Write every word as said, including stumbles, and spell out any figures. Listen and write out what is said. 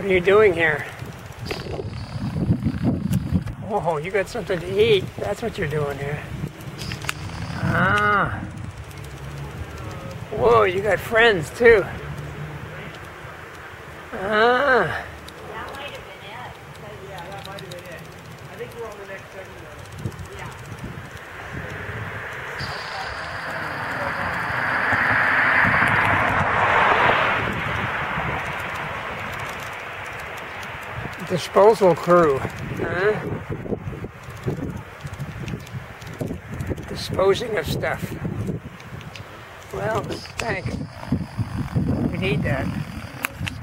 What are you doing here? Whoa, you got something to eat. That's what you're doing here. Ah. Whoa, you got friends too. Ah. That might have been it. Yeah, that might have been it. I think we're on the next segment though. Yeah. Disposal crew. Huh? Disposing of stuff. Well, thanks. We need that.